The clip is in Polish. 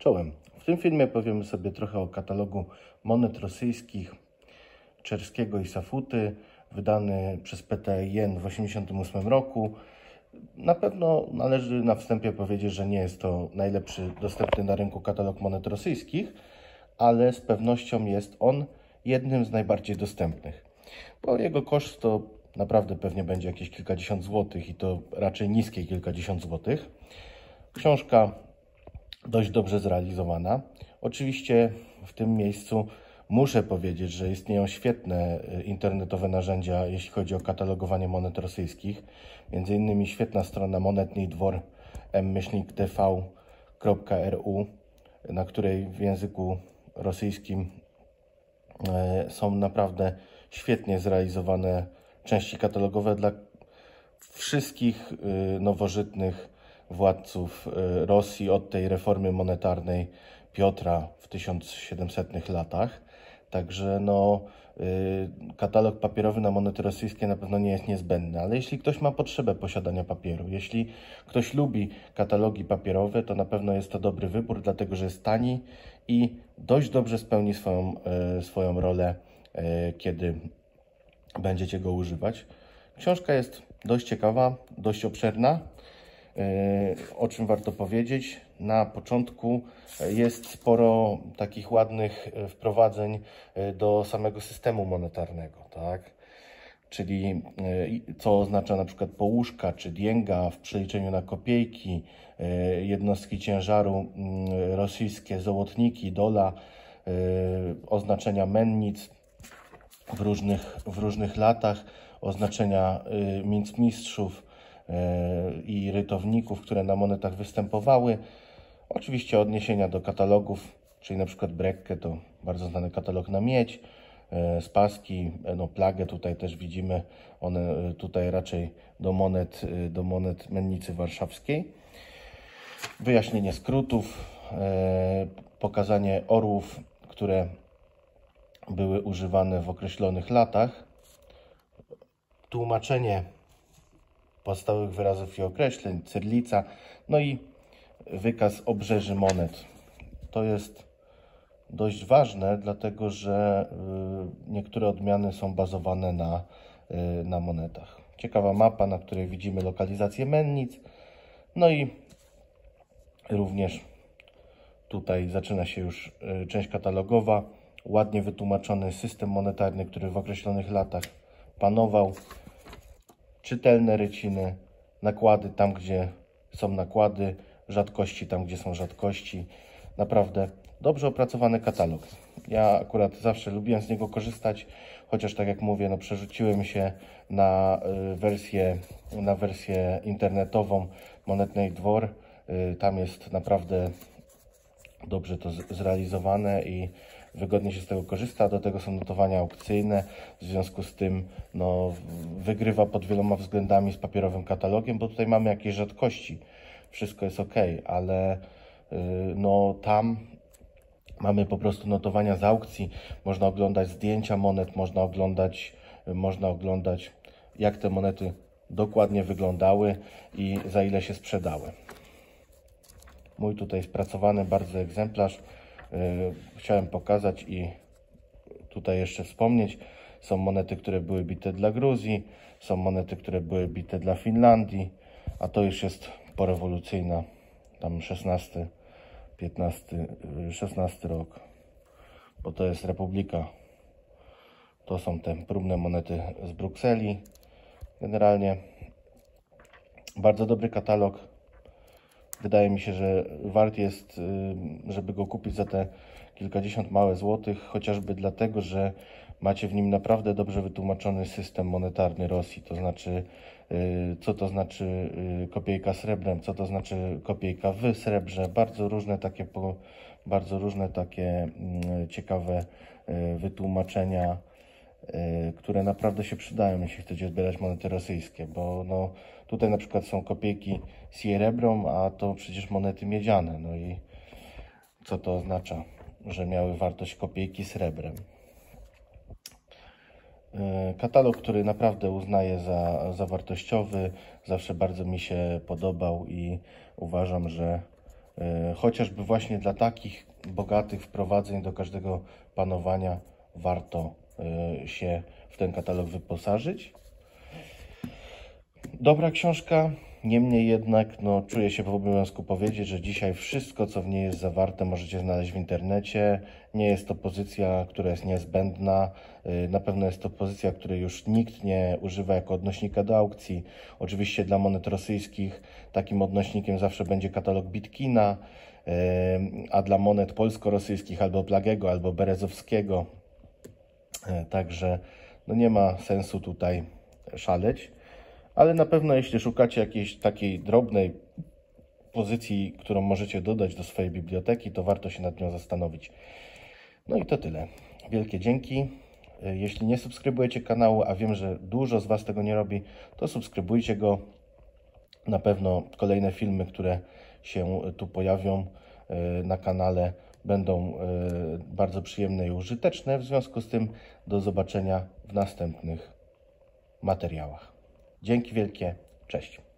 Czołem. W tym filmie powiemy sobie trochę o katalogu monet rosyjskich Czerskiego i Safuty, wydany przez PTIN w 1988 roku. Na pewno należy na wstępie powiedzieć, że nie jest to najlepszy dostępny na rynku katalog monet rosyjskich, ale z pewnością jest on jednym z najbardziej dostępnych. Bo jego koszt to naprawdę pewnie będzie jakieś kilkadziesiąt złotych i to raczej niskie kilkadziesiąt złotych. Książka dość dobrze zrealizowana. Oczywiście w tym miejscu muszę powiedzieć, że istnieją świetne internetowe narzędzia, jeśli chodzi o katalogowanie monet rosyjskich. Między innymi świetna strona Monetny Dwór m-tv.ru, na której w języku rosyjskim są naprawdę świetnie zrealizowane części katalogowe dla wszystkich nowożytnych władców Rosji od tej reformy monetarnej Piotra w 1700 latach. Także katalog papierowy na monety rosyjskie na pewno nie jest niezbędny, ale jeśli ktoś ma potrzebę posiadania papieru, jeśli ktoś lubi katalogi papierowe, to na pewno jest to dobry wybór, dlatego że jest tani i dość dobrze spełni swoją rolę, kiedy będziecie go używać. Książka jest dość ciekawa, dość obszerna. O czym warto powiedzieć? Na początku jest sporo takich ładnych wprowadzeń do samego systemu monetarnego, tak? Czyli co oznacza na przykład połuszka czy dięga w przeliczeniu na kopiejki, jednostki ciężaru rosyjskie, złotniki, dola, oznaczenia mennic w różnych latach, oznaczenia mincmistrzów i rytowników, które na monetach występowały. Oczywiście odniesienia do katalogów, czyli na przykład Brekkę to bardzo znany katalog na miedź, Spassky, Plagę tutaj też widzimy, one tutaj raczej do monet mennicy warszawskiej. Wyjaśnienie skrótów, pokazanie orłów, które były używane w określonych latach, tłumaczenie podstawowych wyrazów i określeń, cyrlica, no i wykaz obrzeży monet. To jest dość ważne, dlatego że niektóre odmiany są bazowane na monetach. Ciekawa mapa, na której widzimy lokalizację mennic, no i również tutaj zaczyna się już część katalogowa, ładnie wytłumaczony system monetarny, który w określonych latach panował, czytelne ryciny, nakłady tam, gdzie są nakłady, rzadkości tam, gdzie są rzadkości. Naprawdę dobrze opracowany katalog. Ja akurat zawsze lubiłem z niego korzystać, chociaż tak jak mówię, przerzuciłem się na wersję internetową Monetny Dwór. Tam jest naprawdę dobrze to zrealizowane i wygodnie się z tego korzysta. Do tego są notowania aukcyjne, w związku z tym wygrywa pod wieloma względami z papierowym katalogiem, bo tutaj mamy jakieś rzadkości. Wszystko jest ok, ale tam mamy po prostu notowania z aukcji, można oglądać zdjęcia monet, można oglądać jak te monety dokładnie wyglądały i za ile się sprzedały. Mój tutaj spracowany bardzo egzemplarz chciałem pokazać i tutaj jeszcze wspomnieć. Są monety, które były bite dla Gruzji, są monety, które były bite dla Finlandii, a to już jest porewolucyjna, tam 16 rok, bo to jest Republika. To są te próbne monety z Brukseli. Generalnie bardzo dobry katalog. Wydaje mi się, że wart jest, żeby go kupić za te kilkadziesiąt małe złotych, chociażby dlatego, że macie w nim naprawdę dobrze wytłumaczony system monetarny Rosji, to znaczy co to znaczy kopiejka srebrem, co to znaczy kopiejka w srebrze, bardzo różne takie ciekawe wytłumaczenia, które naprawdę się przydają, jeśli chcecie zbierać monety rosyjskie, bo tutaj na przykład są kopiejki srebrem, a to przecież monety miedziane, no i co to oznacza, że miały wartość kopiejki srebrem. Katalog, który naprawdę uznaję za wartościowy, zawsze bardzo mi się podobał i uważam, że Chociażby właśnie dla takich bogatych wprowadzeń do każdego panowania warto się w ten katalog wyposażyć. Dobra książka, niemniej jednak czuję się w obowiązku powiedzieć, że dzisiaj wszystko, co w niej jest zawarte, możecie znaleźć w internecie. Nie jest to pozycja, która jest niezbędna. Na pewno jest to pozycja, której już nikt nie używa jako odnośnika do aukcji. Oczywiście dla monet rosyjskich takim odnośnikiem zawsze będzie katalog Bitkina, a dla monet polsko-rosyjskich albo Plagiego, albo Berezowskiego. Także nie ma sensu tutaj szaleć. Ale na pewno jeśli szukacie jakiejś takiej drobnej pozycji, którą możecie dodać do swojej biblioteki, to warto się nad nią zastanowić. No i to tyle. Wielkie dzięki. Jeśli nie subskrybujecie kanału, a wiem, że dużo z Was tego nie robi, to subskrybujcie go. Na pewno kolejne filmy, które się tu pojawią na kanale, będą bardzo przyjemne i użyteczne. W związku z tym do zobaczenia w następnych materiałach. Dzięki wielkie, cześć.